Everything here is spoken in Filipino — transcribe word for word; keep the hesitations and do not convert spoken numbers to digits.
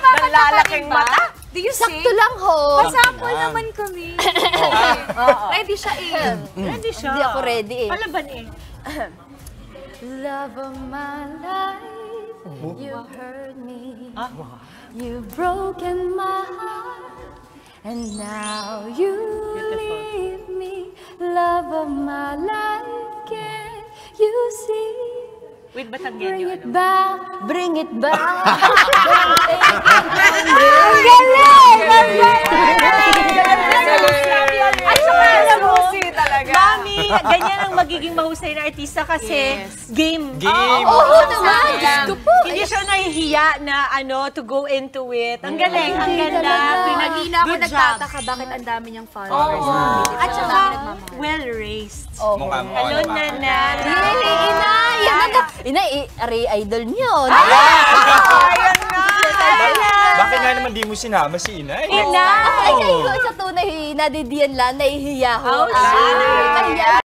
Nalalaking mata. Do you sing? Sakto lang ho. Pasample naman kami. Ready siya eh. Ready siya. Hindi ako ready eh. Palaban eh. Love of my life, you've hurt me. You've broken my heart, and now you leave me. Love of my life, can you see? Wait, ba't ang Bring ganyo? it back, bring it back. Ang galing! Ang galing! Ay, saka alam mo, talaga. Mami, ganyan ang magiging mahusay na artista kasi game. Game. Oo naman! Gusto po! Hindi siya nahihiya na ano, to go into it. Ang galing, ang ganda. Kanina ako Good job. nagtataka bakit ang dami niyang followers. At saka, well-raised. Mukha mo. Hello, Nana. Yay! Inay! Yan na! Inay, Ari idol niyo. Ayan na! Bakit nga naman di mo sinama si Inay? Inay! Ay, ay, sa tunay, nadidiyan lang, nahihiya ko. Oh, Ah, shit. kahiya.